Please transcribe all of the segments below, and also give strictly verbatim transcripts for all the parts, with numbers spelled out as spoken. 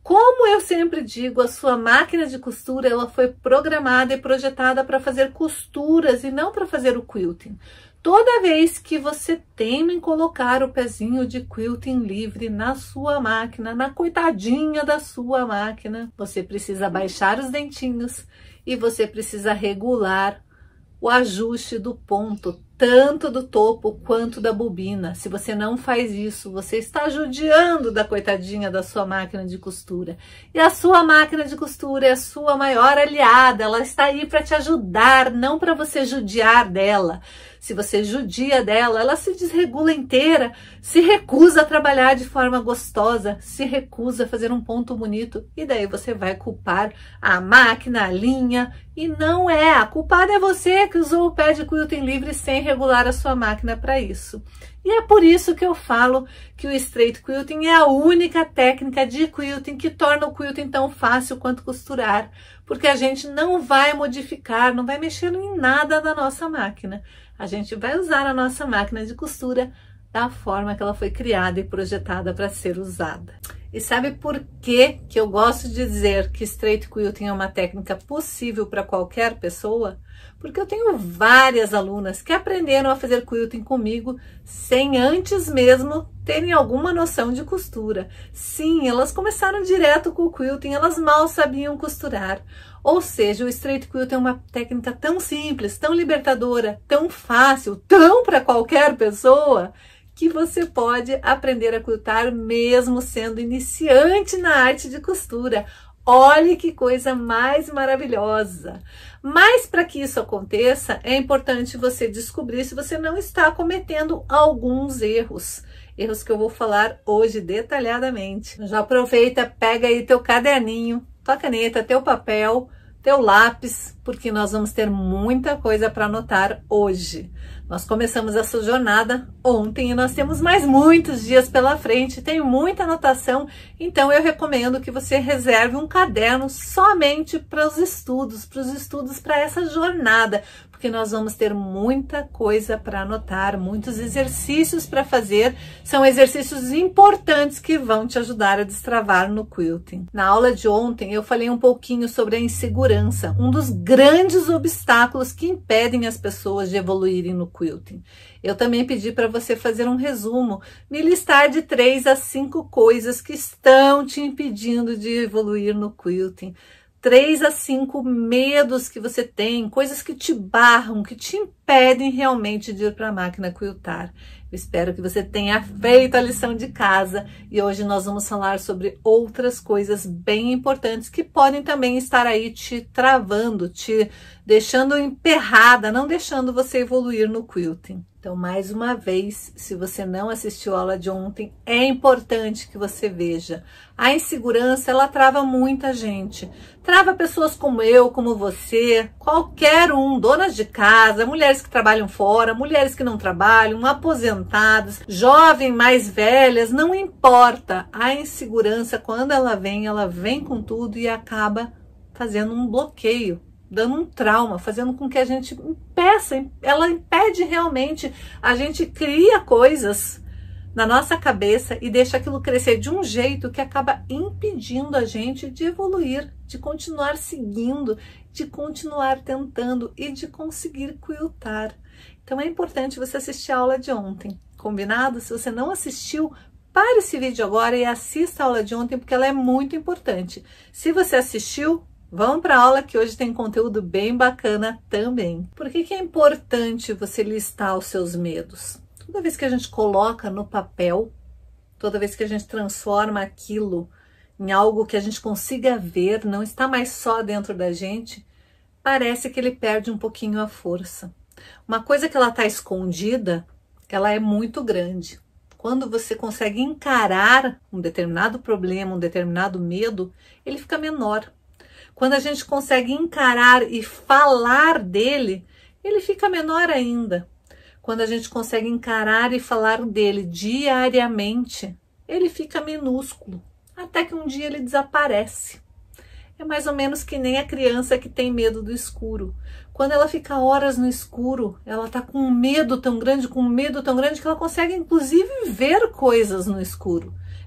Como eu sempre digo, a sua máquina de costura ela foi programada e projetada para fazer costuras e não para fazer o quilting. Toda vez que você teima em colocar o pezinho de quilting livre na sua máquina, na coitadinha da sua máquina, você precisa baixar os dentinhos e você precisa regular o ajuste do ponto, tanto do topo quanto da bobina. Se você não faz isso, você está judiando da coitadinha da sua máquina de costura. E a sua máquina de costura é a sua maior aliada, ela está aí para te ajudar, não para você judiar dela. Se você judia dela, ela se desregula inteira, se recusa a trabalhar de forma gostosa, se recusa a fazer um ponto bonito, e daí você vai culpar a máquina, a linha, e não é. A culpada é você que usou o pé de quilting livre sem regular a sua máquina para isso. E é por isso que eu falo que o straight quilting é a única técnica de quilting que torna o quilting tão fácil quanto costurar, porque a gente não vai modificar, não vai mexer em nada da nossa máquina. A gente vai usar a nossa máquina de costura da forma que ela foi criada e projetada para ser usada. E sabe por que que eu gosto de dizer que straight quilting é uma técnica possível para qualquer pessoa? Porque eu tenho várias alunas que aprenderam a fazer quilting comigo sem antes mesmo terem alguma noção de costura. Sim, elas começaram direto com o quilting, elas mal sabiam costurar. Ou seja, o straight quilting é uma técnica tão simples, tão libertadora, tão fácil, tão para qualquer pessoa, que você pode aprender a quiltar mesmo sendo iniciante na arte de costura. Olhe que coisa mais maravilhosa! Mas para que isso aconteça, é importante você descobrir se você não está cometendo alguns erros. Erros que eu vou falar hoje detalhadamente. Já aproveita, pega aí teu caderninho, tua caneta, teu papel, teu lápis, porque nós vamos ter muita coisa para anotar hoje. Nós começamos essa jornada ontem e nós temos mais muitos dias pela frente, tem muita anotação, então eu recomendo que você reserve um caderno somente para os estudos, para os estudos para essa jornada, porque nós vamos ter muita coisa para anotar, muitos exercícios para fazer, são exercícios importantes que vão te ajudar a destravar no quilting. Na aula de ontem eu falei um pouquinho sobre a insegurança, um dos grandes obstáculos que impedem as pessoas de evoluírem no quilting. Eu também pedi para você fazer um resumo, me listar de três a cinco coisas que estão te impedindo de evoluir no quilting. Três a cinco medos que você tem, coisas que te barram, que te impedem realmente de ir para a máquina quiltar. Eu espero que você tenha feito a lição de casa e hoje nós vamos falar sobre outras coisas bem importantes que podem também estar aí te travando, te deixando emperrada, não deixando você evoluir no quilting. Então, mais uma vez, se você não assistiu a aula de ontem, é importante que você veja. A insegurança, ela trava muita gente. Trava pessoas como eu, como você, qualquer um, donas de casa, mulheres que trabalham fora, mulheres que não trabalham, aposentadas, jovens, mais velhas, não importa. A insegurança, quando ela vem, ela vem com tudo e acaba fazendo um bloqueio, dando um trauma, fazendo com que a gente impeça, ela impede realmente, a gente cria coisas na nossa cabeça e deixa aquilo crescer de um jeito que acaba impedindo a gente de evoluir, de continuar seguindo, de continuar tentando e de conseguir quiltar. Então é importante você assistir a aula de ontem, combinado? Se você não assistiu, pare esse vídeo agora e assista a aula de ontem, porque ela é muito importante. Se você assistiu, vamos para a aula que hoje tem conteúdo bem bacana também. Por que que é importante você listar os seus medos? Toda vez que a gente coloca no papel, toda vez que a gente transforma aquilo em algo que a gente consiga ver, não está mais só dentro da gente, parece que ele perde um pouquinho a força. Uma coisa que ela está escondida, ela é muito grande. Quando você consegue encarar um determinado problema, um determinado medo, ele fica menor. Quando a gente consegue encarar e falar dele, ele fica menor ainda. Quando a gente consegue encarar e falar dele diariamente, ele fica minúsculo, até que um dia ele desaparece. É mais ou menos que nem a criança que tem medo do escuro. Quando ela fica horas no escuro, ela está com um medo tão grande, com um medo tão grande, que ela consegue inclusive ver coisas no escuro.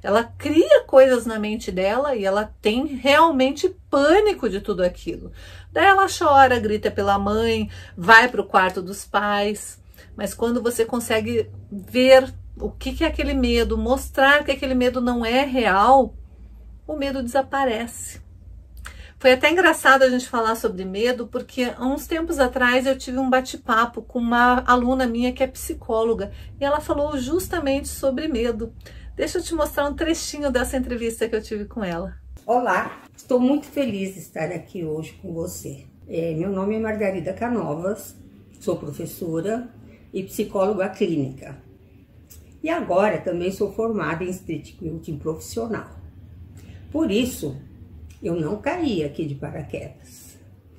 ela cria coisas na mente dela e ela tem realmente pânico de tudo aquilo. Daí ela chora, grita pela mãe, vai para o quarto dos pais. Mas quando você consegue ver o que que é aquele medo, mostrar que aquele medo não é real, o medo desaparece. Foi até engraçado a gente falar sobre medo, porque há uns tempos atrás eu tive um bate-papo com uma aluna minha que é psicóloga, e ela falou justamente sobre medo. Deixa eu te mostrar um trechinho dessa entrevista que eu tive com ela. Olá, estou muito feliz de estar aqui hoje com você. É, meu nome é Margarida Canovas, sou professora e psicóloga clínica. E agora também sou formada em street quilting profissional. Por isso, eu não caí aqui de paraquedas.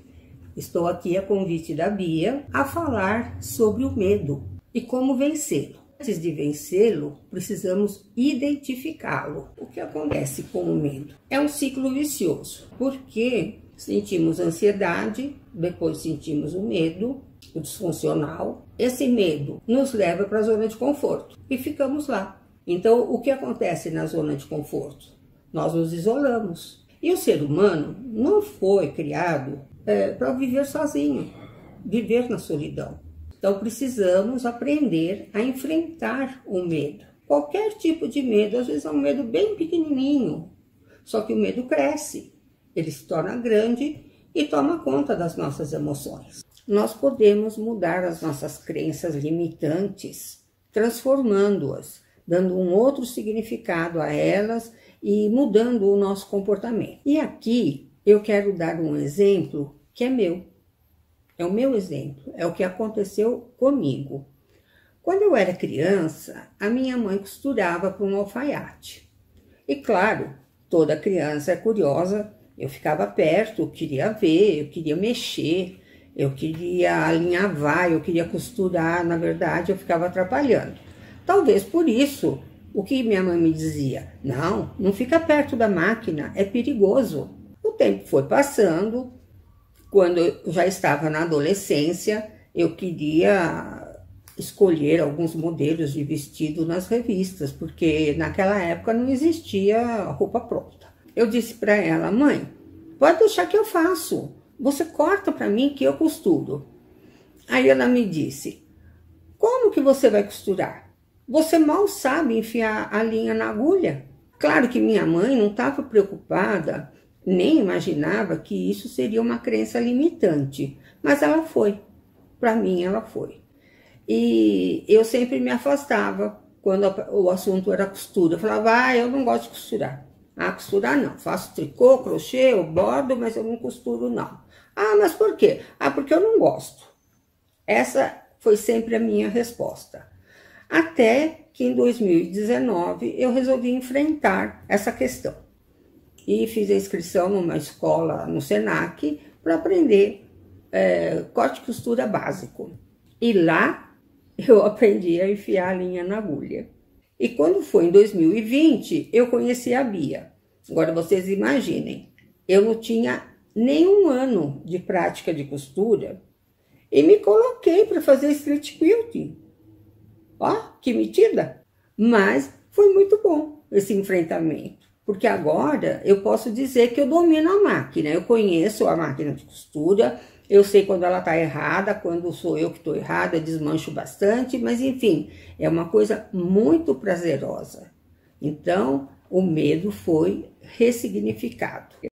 Estou aqui a convite da Bia a falar sobre o medo e como vencê-lo. Antes de vencê-lo, precisamos identificá-lo. O que acontece com o medo? É um ciclo vicioso, porque sentimos ansiedade, depois sentimos o medo, o disfuncional. Esse medo nos leva para a zona de conforto e ficamos lá. Então, o que acontece na zona de conforto? Nós nos isolamos. E o ser humano não foi criado é, para viver sozinho, viver na solidão. Então, precisamos aprender a enfrentar o medo. Qualquer tipo de medo, às vezes é um medo bem pequenininho, só que o medo cresce, ele se torna grande e toma conta das nossas emoções. Nós podemos mudar as nossas crenças limitantes, transformando-as, dando um outro significado a elas e mudando o nosso comportamento. E aqui eu quero dar um exemplo que é meu. É o meu exemplo, é o que aconteceu comigo. Quando eu era criança, a minha mãe costurava para um alfaiate. E claro, toda criança é curiosa, eu ficava perto, eu queria ver, eu queria mexer, eu queria alinhavar, eu queria costurar, na verdade eu ficava atrapalhando. Talvez por isso, o que minha mãe me dizia, não, não fica perto da máquina, é perigoso. O tempo foi passando. Quando eu já estava na adolescência, eu queria escolher alguns modelos de vestido nas revistas, porque naquela época não existia roupa pronta. Eu disse para ela, mãe, pode deixar que eu faço, você corta para mim que eu costuro. Aí ela me disse, como que você vai costurar? Você mal sabe enfiar a linha na agulha? Claro que minha mãe não estava preocupada, nem imaginava que isso seria uma crença limitante, mas ela foi, para mim ela foi. E eu sempre me afastava quando o assunto era costura. Eu falava, ah, eu não gosto de costurar. Ah, costurar não, faço tricô, crochê, eu bordo, mas eu não costuro não. Ah, mas por quê? Ah, porque eu não gosto. Essa foi sempre a minha resposta. Até que em dois mil e dezenove eu resolvi enfrentar essa questão. E fiz a inscrição numa escola no Senac para aprender é, corte e costura básico. E lá eu aprendi a enfiar a linha na agulha. E quando foi em dois mil e vinte, eu conheci a Bia. Agora vocês imaginem, eu não tinha nenhum ano de prática de costura e me coloquei para fazer street quilting. Ó, que metida! Mas foi muito bom esse enfrentamento. Porque agora eu posso dizer que eu domino a máquina, eu conheço a máquina de costura, eu sei quando ela está errada, quando sou eu que estou errada, desmancho bastante, mas enfim, é uma coisa muito prazerosa. Então, o medo foi ressignificado.